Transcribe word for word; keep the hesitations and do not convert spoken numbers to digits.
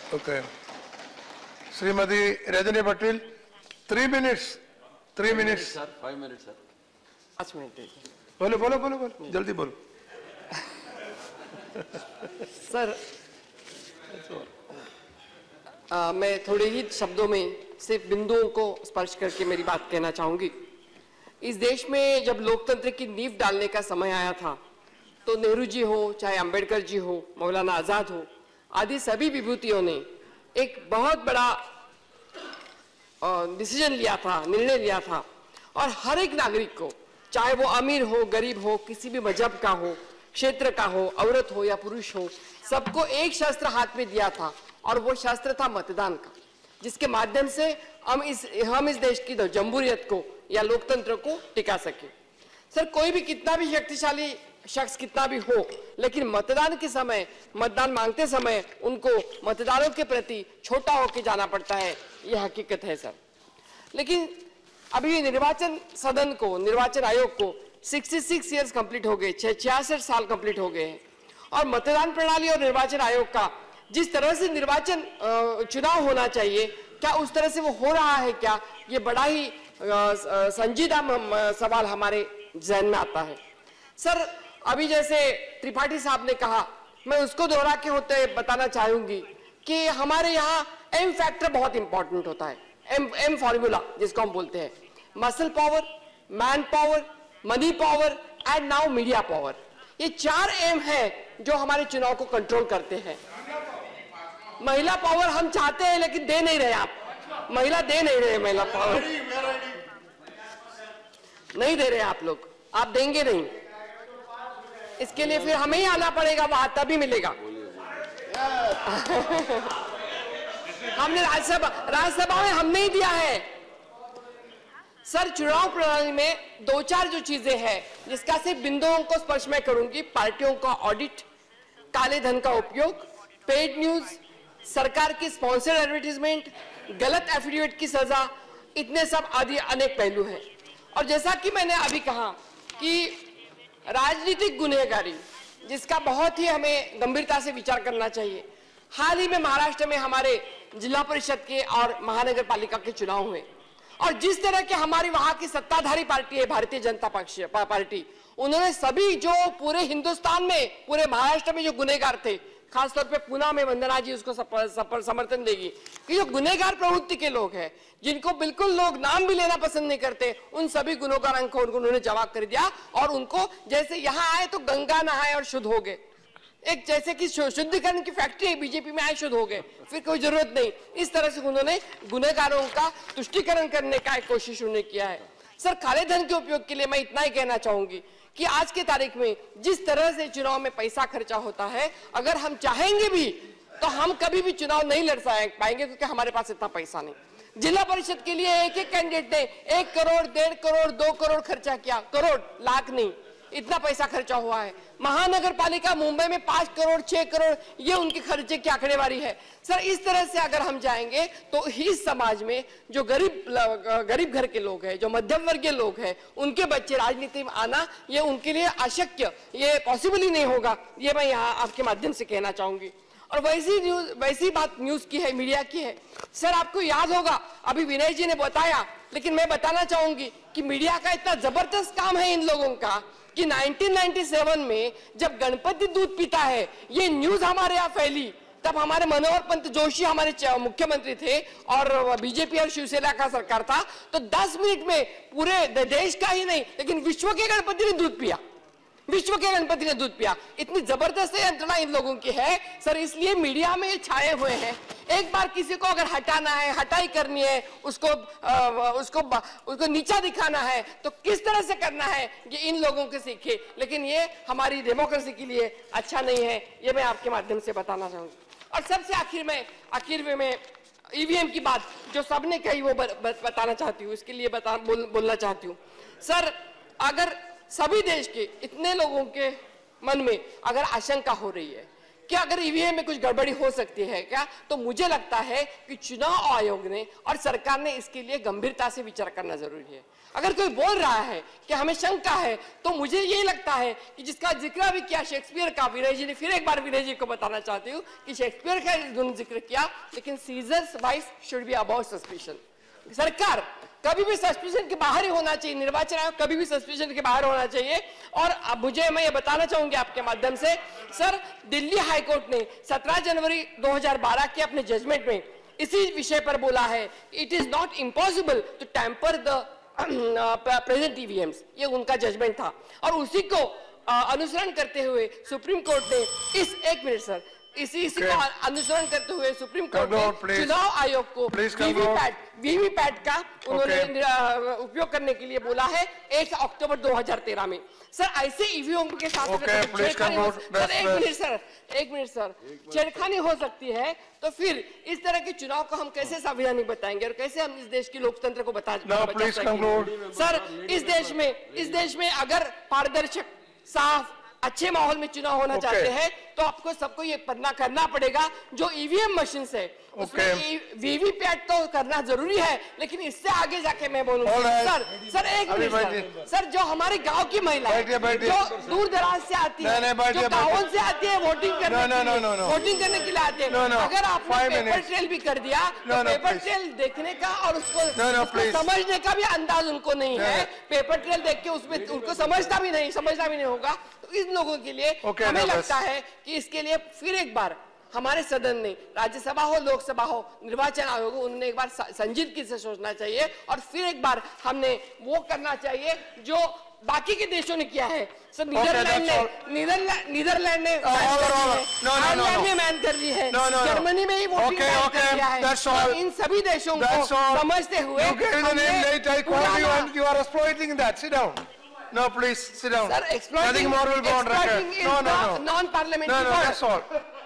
Okay, Shrimati Rajni Patel, three minutes three minutes sir, five minute sir, पाँच minute बोलो बोलो बोलो बोलो जल्दी बोलो। सर, आ, मैं थोड़े ही शब्दों में सिर्फ बिंदुओं को स्पर्श करके मेरी बात कहना चाहूंगी। इस देश में जब लोकतंत्र की नींव डालने का समय आया था तो नेहरू जी हो, चाहे अंबेडकर जी हो, मौलाना आजाद हो, आदि सभी विभूतियों ने एक बहुत बड़ा डिसीजन लिया था, निर्णय लिया था, और हर एक नागरिक को, चाहे वो अमीर हो, गरीब हो, किसी भी मजहब का हो, क्षेत्र का हो, औरत हो या पुरुष हो, सबको एक शस्त्र हाथ में दिया था, और वो शस्त्र था मतदान का, जिसके माध्यम से हम इस हम इस देश की जमहूरियत को या लोकतंत्र को टिका सके। सर, कोई भी कितना भी शक्तिशाली शख्स कितना भी हो, लेकिन मतदान के समय, मतदान मांगते समय उनको मतदारों के प्रति छोटा होकर जाना पड़ता है, यह हकीकत है सर। लेकिन अभी निर्वाचन सदन को, निर्वाचन आयोग को छियासठ इयर्स कंप्लीट हो गए, छियासठ साल कंप्लीट हो गए हैं, और मतदान प्रणाली और निर्वाचन आयोग का जिस तरह से निर्वाचन चुनाव होना चाहिए, क्या उस तरह से वो हो रहा है क्या, ये बड़ा ही संजीदा सवाल हमारे जहन में आता है। सर, अभी जैसे त्रिपाठी साहब ने कहा, मैं उसको दोहरा के होते बताना चाहूंगी कि हमारे यहाँ एम फैक्टर बहुत इंपॉर्टेंट होता है, एम एम फॉर्मूला जिसको हम बोलते हैं, muscle power, man power, money power and now media power. ये चार एम है जो हमारे चुनाव को कंट्रोल करते हैं। महिला पावर हम चाहते हैं लेकिन दे नहीं रहे आप, महिला दे नहीं रहे, महिला पावर नहीं दे रहे आप लोग, आप देंगे नहीं, इसके लिए फिर हमें ही आना पड़ेगा वहां, तभी मिलेगा। हमने राज्यसभा राज्यसभा में हमने ही दिया है। सर, चुनाव प्रणाली में दो चार जो चीजें हैं जिसका सिर्फ बिंदुओं को स्पर्श में करूंगी, पार्टियों का ऑडिट, काले धन का उपयोग, पेड न्यूज, सरकार की स्पॉन्सर्ड एडवर्टीजमेंट, गलत एफिडेविट की सजा, इतने सब आदि अनेक पहलू हैं। और जैसा कि मैंने अभी कहा कि राजनीतिक गुनहगारी, जिसका बहुत ही हमें गंभीरता से विचार करना चाहिए। हाल ही में महाराष्ट्र में हमारे जिला परिषद के और महानगर पालिका के चुनाव हुए, और जिस तरह के हमारी वहां की सत्ताधारी पार्टी है भारतीय जनता पक्ष पार्टी, उन्होंने सभी जो पूरे हिंदुस्तान में, पूरे महाराष्ट्र में जो गुनहगार थे, खासतौर पे पुणे में वंदना जी उसको सपर, सपर, समर्थन देगी कि जो गुनहगार प्रवृत्ति के लोग हैं, जिनको बिल्कुल लोग नाम भी लेना पसंद नहीं करते, उन सभी गुनहगारों को उन्होंने जवाब कर दिया, और उनको जैसे यहाँ आए तो गंगा नहाए और शुद्ध हो गए, एक जैसे कि शुद्धिकरण की फैक्ट्री बीजेपी में आए, शुद्ध हो गए, फिर कोई जरूरत नहीं। इस तरह से उन्होंने गुनहगारों का तुष्टीकरण करने का एक कोशिश उन्होंने किया है। सर, काले धन के उपयोग के लिए मैं इतना ही कहना चाहूंगी कि आज के तारीख में जिस तरह से चुनाव में पैसा खर्चा होता है, अगर हम चाहेंगे भी तो हम कभी भी चुनाव नहीं लड़ पाएंगे, क्योंकि हमारे पास इतना पैसा नहीं। जिला परिषद के लिए एक एक कैंडिडेट ने एक करोड़, डेढ़ करोड़, दो करोड़ खर्चा किया, करोड़, लाख नहीं, इतना पैसा खर्चा हुआ है। महानगर पालिका मुंबई में पांच करोड़, छह करोड़, ये उनके खर्चे की आंकड़ेवारी है। सर, इस तरह से अगर हम जाएंगे तो इस समाज में जो गरीब गरीब घर के लोग हैं, जो मध्यम वर्गीय लोग हैं, उनके बच्चे राजनीति में आना ये उनके लिए अशक्य, ये पॉसिबल ही नहीं होगा, ये मैं यहाँ आपके माध्यम से कहना चाहूंगी। और वैसी न्यूज, वैसी बात न्यूज की है, मीडिया की है। सर, आपको याद होगा, अभी विनय जी ने बताया, लेकिन मैं बताना चाहूंगी कि मीडिया का इतना जबरदस्त काम है इन लोगों का कि नाइनटीन नाइंटी सेवन में जब गणपति दूध पीता है, ये न्यूज हमारे यहाँ फैली, तब हमारे मनोहर पंत जोशी हमारे मुख्यमंत्री थे और बीजेपी और शिवसेना का सरकार था, तो दस मिनट में पूरे देश का ही नहीं लेकिन विश्व के गणपति ने दूध पिया, विश्व के गणपति ने दूध पिया। इतनी जबरदस्त यंत्रणा इन लोगों की है सर, इसलिए मीडिया में ये छाए हुए हैं। एक बार किसी को अगर हटाना है, हटाई करनी है, उसको आ, उसको उसको नीचा दिखाना है, तो किस तरह से करना है ये इन लोगों के सीखे, लेकिन ये हमारी डेमोक्रेसी के लिए अच्छा नहीं है, ये मैं आपके माध्यम से बताना चाहूंगी। और सबसे आखिर में आखिर में मैं ईवीएम की बात जो सबने कही वो बताना चाहती हूँ, इसके लिए बता बोल, बोलना चाहती हूँ। सर, अगर सभी देश के इतने लोगों के मन में अगर आशंका हो रही है कि अगर ईवीएम में कुछ गड़बड़ी हो सकती है क्या, तो मुझे लगता है कि चुनाव आयोग ने और सरकार ने इसके लिए गंभीरता से विचार करना जरूरी है। अगर कोई बोल रहा है कि हमें शंका है, तो मुझे ये लगता है कि जिसका जिक्र भी किया शेक्सपियर का, विनय जी ने, फिर एक बार विनय जी को बताना चाहती हूँ कि शेक्सपियर का उन्होंने जिक्र किया, लेकिन Caesar's wife should be about suspicion. सरकार कभी भी सस्पिशन के बाहर ही होना चाहिए, निर्वाचन आयोग कभी भी सस्पिशन के बाहर होना चाहिए। और अब मुझे मैं ये बताना चाहूंगी आपके माध्यम से, सर दिल्ली हाईकोर्ट ने सत्रह जनवरी दो हज़ार बारह के अपने जजमेंट में इसी विषय पर बोला है, it is not impossible to tamper the present EVMs, ये उनका जजमेंट था। और उसी को अनुसरण करते हुए सुप्रीम कोर्ट ने इस एक मिनट सर इसी इसी को अनुसरण करते हुए सुप्रीम कोर्ट ने चुनाव आयोग को वीवीपैट वीवीपैट का उन्होंने उपयोग करने के लिए बोला है एक अक्टूबर दो हज़ार तेरह में। सर ऐसे ईवीएम के साथ सर एक मिनट सर एक मिनट सर छेड़खानी हो सकती है, तो फिर इस तरह के चुनाव को हम कैसे संवैधानिक बताएंगे और कैसे हम इस देश के लोकतंत्र को बता सकेंगे। सर इस देश में इस देश में अगर पारदर्शक, साफ, अच्छे माहौल में चुनाव होना okay. चाहते हैं, तो आपको सबको ये करना करना पड़ेगा जो ईवीएम मशीन है उसमें वीवीपैट तो करना जरूरी है, लेकिन इससे आगे जाके मैं बोलूंगा right. सर सर एक मिनट सर, सर जो हमारे गांव की महिला जो दूर दराज से आती है, जो गाँव से आती है वोटिंग करने no, no, no, no. Voting करने के लिए आती है, अगर आपने पेपर ट्रेल भी कर दिया तो पेपर ट्रेल देखने का और उसको समझने का भी अंदाज उनको नहीं है। पेपर ट्रेल देख के उसमें उनको समझता भी नहीं समझना भी नहीं होगा। तो इन लोगों के लिए हमें लगता है कि इसके लिए फिर एक बार हमारे सदन ने, राज्यसभा हो लोकसभा हो, निर्वाचन आयोग हो, उन्होंने एक बार संजीदगी से सोचना चाहिए और फिर एक बार हमने वो करना चाहिए जो बाकी के देशों ने किया है। सर नीदरलैंड ने नीदरलैंड ने आयरलैंड में बैन कर दी है, जर्मनी में ही वोटिंग बैन कर दिया है। तो इन सभी देशों को समझते हुए No, please sit down. Sir, exploiting, Nothing more will go on record. exploiting is No, no, no. non-parliamentary No, no, word. that's all.